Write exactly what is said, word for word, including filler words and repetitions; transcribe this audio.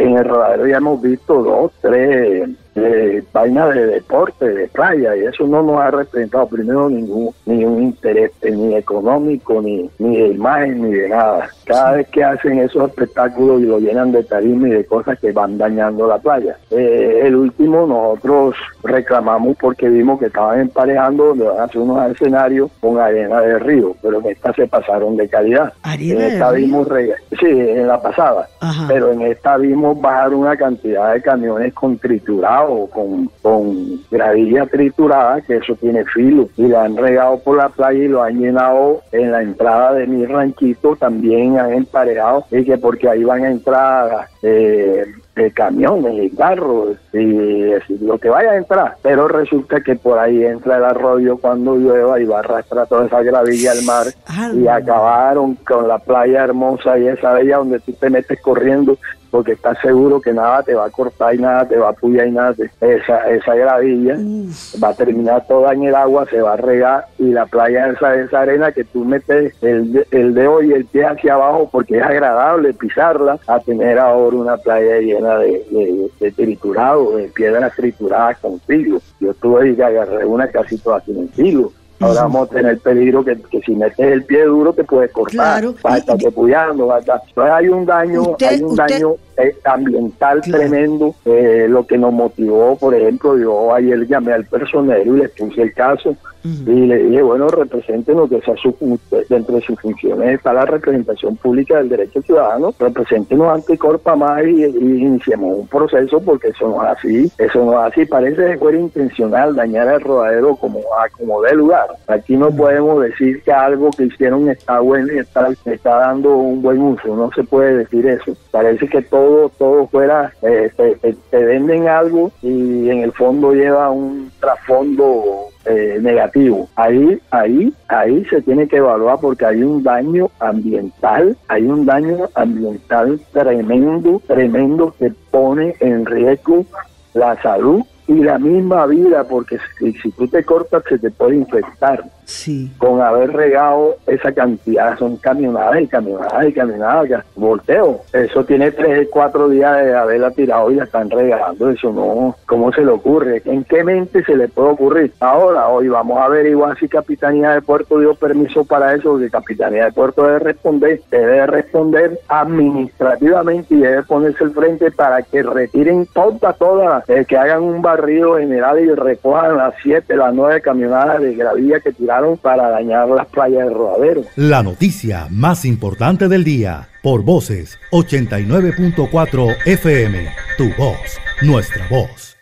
en el Rodadero ya hemos visto dos, tres eh, vainas de deporte, de playa, y eso no nos ha representado primero ningún, ningún interés eh, ni económico, ni, ni de imagen, ni de nada. Cada sí. vez que hacen esos espectáculos y lo llenan de tarima y de cosas que van dañando la playa. Eh, el último nosotros reclamamos porque vimos que estaban emparejando donde van a hacer unos escenarios con arena de río, pero en esta se pasaron de calidad. ¿Arena en esta de vimos rega- sí, en la pasada. Ajá. Pero en esta vimos bajar una cantidad de camiones con triturados, con, con gravilla triturada, que eso tiene filo, y la han regado por la playa y lo han llenado en la entrada de mi ranchito, también han emparejado, y que porque ahí van a entrar eh, de camiones y carros y, y lo que vaya a entrar, pero resulta que por ahí entra el arroyo cuando llueva y va a arrastrar toda esa gravilla al mar. Ah, y acabaron con la playa hermosa y esa bella donde tú te metes corriendo porque estás seguro que nada te va a cortar y nada te va a apoyar y nada te, esa, esa gravilla Uf. va a terminar toda en el agua, se va a regar, y la playa esa, esa arena que tú metes el, el dedo y el pie hacia abajo porque es agradable pisarla, a tener ahora una playa llena de, de, de triturado, de piedras trituradas con filo. Yo estuve y agarré una casi toda sin filo. Ahora vamos a tener peligro que, que si metes el pie duro te puedes cortar, claro. vas a estar depullando, vas a estar... Entonces hay un daño, usted, hay un usted... daño eh, ambiental claro. tremendo, eh, lo que nos motivó, por ejemplo, yo ayer llamé al personero y les puse el caso, uh-huh. y le dije, bueno, representen lo que sea su, dentro de sus funciones está la representación pública del derecho ciudadano, represéntenos ante Corpamás y, y iniciemos un proceso, porque eso no es así, eso no es así, parece que fuera intencional dañar el Rodadero como, como de lugar. Aquí no podemos decir que algo que hicieron está bueno y está, está dando un buen uso, no se puede decir eso. Parece que todo todo fuera, eh, te, te, te venden algo y en el fondo lleva un trasfondo eh, negativo. Ahí, ahí, ahí se tiene que evaluar porque hay un daño ambiental, hay un daño ambiental tremendo, tremendo que pone en riesgo la salud y la misma vida, porque si, si tú te cortas se te puede infectar. Sí. Con haber regado esa cantidad, son camionadas y camionadas y camionadas, volteo. Eso tiene tres, cuatro días de haberla tirado y la están regando. Eso no, ¿cómo se le ocurre? ¿En qué mente se le puede ocurrir? Ahora, hoy vamos a averiguar si Capitanía de Puerto dio permiso para eso, porque Capitanía de Puerto debe responder, debe responder administrativamente y debe ponerse al frente para que retiren todas, todas, eh, que hagan un barrido general y recojan las siete, las nueve camionadas de gravilla que tiraron para dañar las playas del Rodadero. La noticia más importante del día, por Voces ochenta y nueve punto cuatro F M, tu voz, nuestra voz.